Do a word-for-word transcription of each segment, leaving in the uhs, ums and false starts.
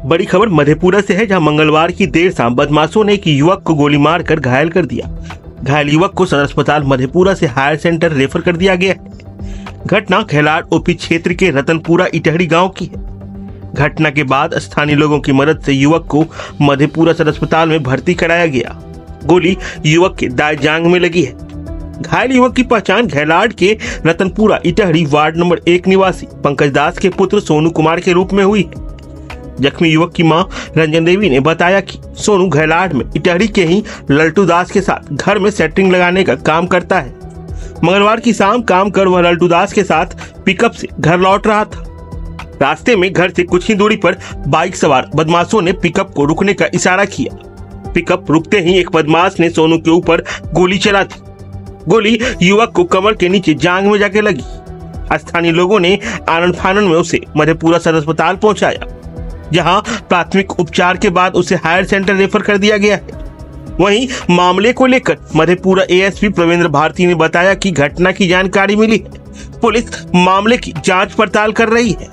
बड़ी खबर मधेपुरा से है, जहां मंगलवार की देर शाम बदमाशों ने एक युवक को गोली मारकर घायल कर दिया। घायल युवक को सदर अस्पताल मधेपुरा से हायर सेंटर रेफर कर दिया गया है। घटना खेलाड़ ओपी क्षेत्र के रतनपुरा इटहरी गांव की है। घटना के बाद स्थानीय लोगों की मदद से युवक को मधेपुरा सदर अस्पताल में भर्ती कराया गया। गोली युवक के दाएं जांघ में लगी है। घायल युवक की पहचान घेलाड़ के रतनपुरा इटहरी वार्ड नंबर एक निवासी पंकज दास के पुत्र सोनू कुमार के रूप में हुई है। जख्मी युवक की मां रंजन देवी ने बताया कि सोनू घेलाड़ में इटहरी के ही लल्टू दास के साथ घर में सेटरिंग लगाने का काम करता है। मंगलवार की शाम काम कर वह लल्टू दास के साथ पिकअप से घर लौट रहा था। रास्ते में घर से कुछ ही दूरी पर बाइक सवार बदमाशों ने पिकअप को रुकने का इशारा किया। पिकअप रुकते ही एक बदमाश ने सोनू के ऊपर गोली चला दी। गोली युवक को कमर के नीचे जांघ में जाके लगी। स्थानीय लोगों ने आनंद फानन में उसे मधेपुरा सदर अस्पताल पहुंचाया, जहां प्राथमिक उपचार के बाद उसे हायर सेंटर रेफर कर दिया गया है। वहीं मामले को लेकर मधेपुरा एएसपी प्रवीण भारती ने बताया कि घटना की जानकारी मिली है। पुलिस मामले की जांच पड़ताल कर रही है।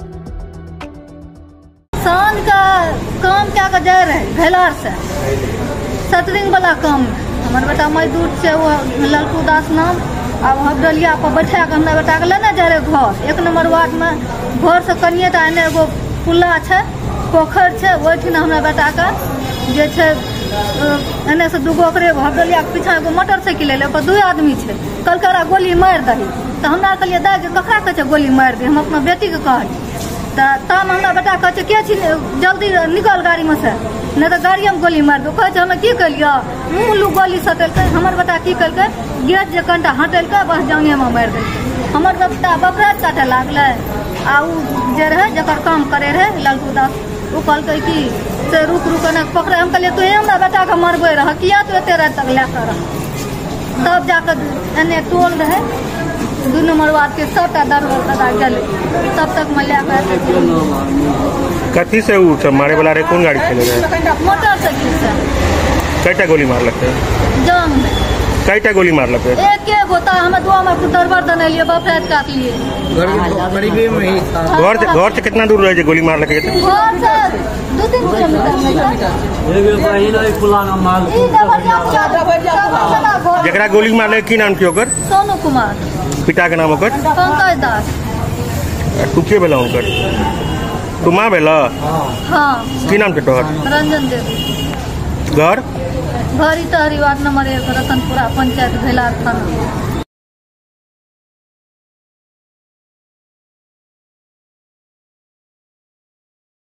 शाम का काम क्या कर जा रहे घेलाड़ से सेटरिंग वाला काम में हमारे बेटा मजदूर से वो लल्टू दास नाम अब हबडलिया पर बैठा के हमरा बेटा के लेने जा रहे घर एक नंबर वार्ड में। घर से कनिए टा एने एगो पुल्ला है, पोखर है, वही हमरा बेटा का जे छे एने से दूगो ओकरे हबडलिया के पीछा एगो मोटरसाइकिल ले पर दू आदमी है। कल करा गोली मार दही तो हमरा कहलिए दाय ककरा कहे गोली मार दे, हम अपना बेटी के कहलिए तब हमरा बेटा कहे के छी जल्दी निकल गाड़ी में से नहीं तो गाड़ी में गोली मार दो। कहे हमें की कलिए मुँह लू गोली सटेल हमर बेटा की कल गेट जे कनिटा हटेल बस जांगे में मार दे। हमर बेटा बकरात काटे लागल आ उ जे रहे जकर काम करे रहे लल्टू दास वो कहल कि से रुक रुक ने पकड़े। हम कहलिए तू हमरा बेटा के मरबे रह किया तू एते रात तक लेकर रह। तब जाकर एने टोल रहे दू नंबर वार्ड के सबटा दरवाजा गले तब तक मैं लेकर कथी से वो सब मारे वाला रे कौन गाड़ी चले रहे? मोटरसाइकिल से। कैटा गोली मार लगते जान में कैटा गोली मार लगते एक एक होता हमें दो में दरबार दने लिए बफरात काट लिए। गरीबी में ही था। घर से घर से कितना दूर रहे गोली मार लगे? घर से दो तीन किलोमीटर। जकरा गोली मार लगे की नाम की ओकर? सोनू कुमार। पिता के नाम ओकर? पंकज दास। तू के बेला ओकर? तू मां बेला? हाँ। की नाम के तोहर? रंजन देवी। घर? घर इटहरी वार्ड नंबर एक रतनपुरा पंचायत घेलाड़ थाना।